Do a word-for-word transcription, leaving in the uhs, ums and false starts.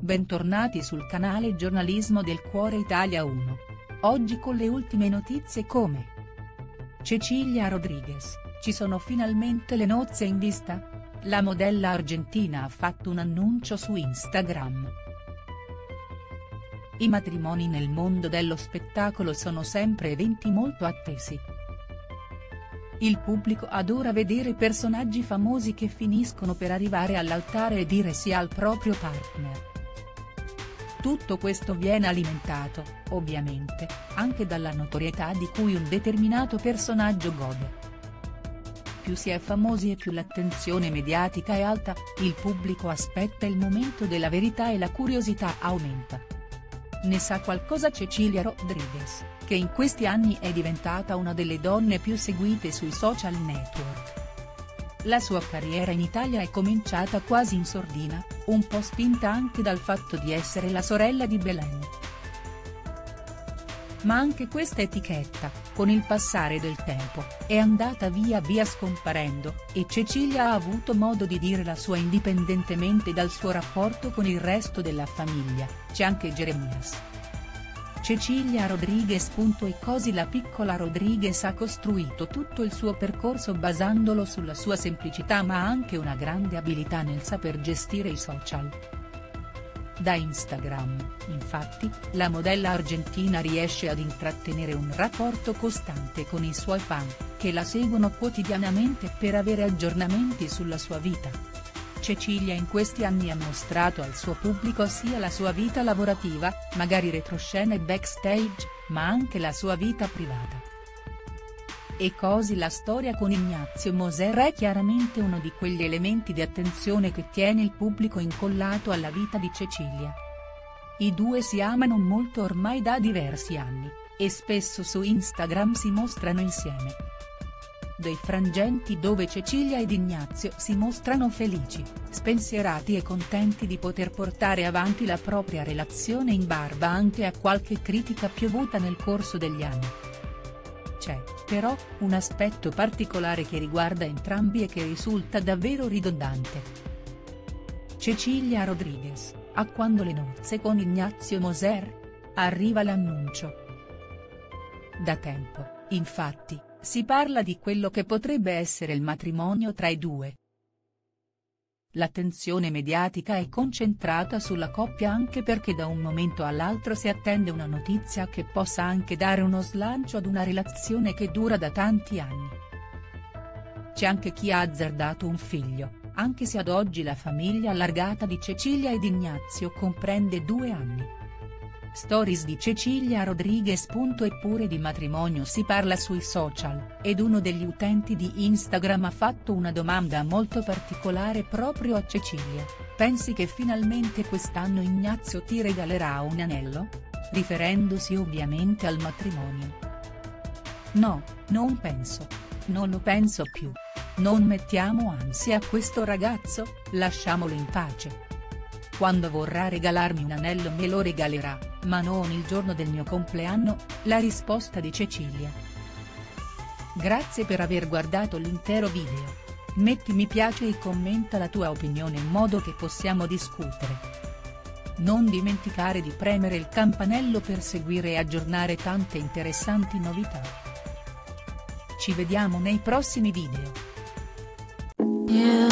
Bentornati sul canale Giornalismo del Cuore Italia uno. Oggi con le ultime notizie come Cecilia Rodriguez, ci sono finalmente le nozze in vista? La modella argentina ha fatto un annuncio su Instagram. I matrimoni nel mondo dello spettacolo sono sempre eventi molto attesi. Il pubblico adora vedere personaggi famosi che finiscono per arrivare all'altare e dire sì al proprio partner. Tutto questo viene alimentato, ovviamente, anche dalla notorietà di cui un determinato personaggio gode. Più si è famosi e più l'attenzione mediatica è alta, il pubblico aspetta il momento della verità e la curiosità aumenta. Ne sa qualcosa Cecilia Rodriguez, che in questi anni è diventata una delle donne più seguite sui social network. La sua carriera in Italia è cominciata quasi in sordina, un po' spinta anche dal fatto di essere la sorella di Belen. Ma anche questa etichetta, con il passare del tempo, è andata via via scomparendo, e Cecilia ha avuto modo di dire la sua indipendentemente dal suo rapporto con il resto della famiglia. C'è anche Jeremias. Cecilia Rodriguez. E così la piccola Rodriguez ha costruito tutto il suo percorso basandolo sulla sua semplicità ma anche una grande abilità nel saper gestire i social. Da Instagram, infatti, la modella argentina riesce ad intrattenere un rapporto costante con i suoi fan, che la seguono quotidianamente per avere aggiornamenti sulla sua vita. Cecilia in questi anni ha mostrato al suo pubblico sia la sua vita lavorativa, magari retroscena e backstage, ma anche la sua vita privata. E così la storia con Ignazio Moser è chiaramente uno di quegli elementi di attenzione che tiene il pubblico incollato alla vita di Cecilia. I due si amano molto ormai da diversi anni, e spesso su Instagram si mostrano insieme. Dei frangenti dove Cecilia ed Ignazio si mostrano felici, spensierati e contenti di poter portare avanti la propria relazione in barba anche a qualche critica piovuta nel corso degli anni. C'è, però, un aspetto particolare che riguarda entrambi e che risulta davvero ridondante. Cecilia Rodriguez, a quando le nozze con Ignazio Moser? Arriva l'annuncio. Da tempo, infatti, si parla di quello che potrebbe essere il matrimonio tra i due. L'attenzione mediatica è concentrata sulla coppia anche perché da un momento all'altro si attende una notizia che possa anche dare uno slancio ad una relazione che dura da tanti anni. C'è anche chi ha azzardato un figlio, anche se ad oggi la famiglia allargata di Cecilia ed Ignazio comprende due anni. Stories di Cecilia Rodriguez. Eppure di matrimonio si parla sui social, ed uno degli utenti di Instagram ha fatto una domanda molto particolare proprio a Cecilia: pensi che finalmente quest'anno Ignazio ti regalerà un anello? Riferendosi ovviamente al matrimonio. No, non penso. Non lo penso più. Non mettiamo ansia a questo ragazzo, lasciamolo in pace. Quando vorrà regalarmi un anello me lo regalerà, ma non il giorno del mio compleanno, la risposta di Cecilia. Grazie per aver guardato l'intero video. Metti mi piace e commenta la tua opinione in modo che possiamo discutere. Non dimenticare di premere il campanello per seguire e aggiornare tante interessanti novità. Ci vediamo nei prossimi video. Yeah.